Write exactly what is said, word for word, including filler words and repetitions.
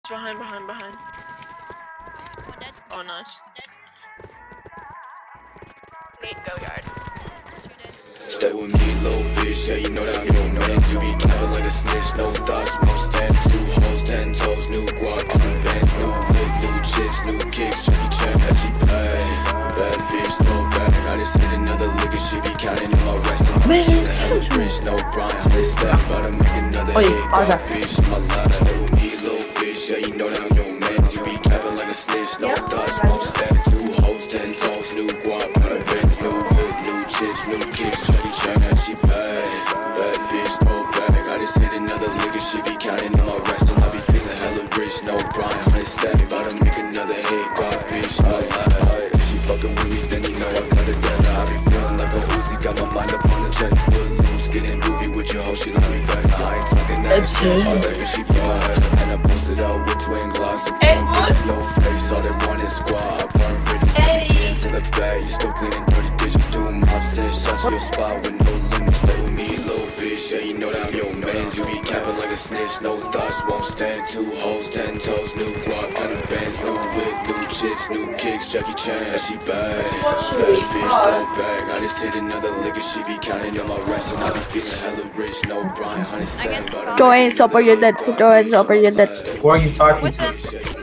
Behind, behind, behind. One dead. Oh, nice. Dead. Nate, go yard. Two dead. Stay with me, little bitch, yeah, you know that I'm your man. You be capping like a snitch, no thoughts, no stand. Two hoes, ten toes, new guac, new bands, new whip, new chips, new kicks, Jackie Chan, as she pay. Bad bitch, no bag, I just hit another lick and she be counting in my rest. I'm feeling hella rich, no Brian, I'm just step, about to make another hit. Got bitch in my life. Stay with me, little bitch, yeah, you know that I'm your man. You be capping like a snitch, no thoughts, no stand. Two hoes, ten toes, new guac, new bands, new whip, new chips, new kicks, Jackie Chan, as she pay. Bad bitch, no bag, I just hit another lick and she be counting in my rest. And I be feeling hella rich, no Brian, I'm just step, about to make another hit. Got bitch in my life. If she fucking with me, then you know I got it down. I be feeling like a Uzi, got my mind up on the check. Foot loose, getting groovy with your hoe, she let me back. I ain't talking that shit, all that she bought. And I posted out with twin gloss and phone bitches, no face, all they want is squad. Burn bridges, into the bag, you still cleaning dirty dishes. Two mops, said shot to your spot with no limits. Stay with me, little bitch, yeah, you know that I'm your man. You be capping like a snitch, no thoughts, won't stand. Two hoes, ten toes, new guac, kind of bands, new whip, new chips, new kicks, Jackie Chan, she bad. Bad bitch, no bag, I just hit another lick and she be counting on my rest. And I be feeling hella rich, no Brian, honey, stand. Join, super unit, join, super unit. Who are you talking With to? them.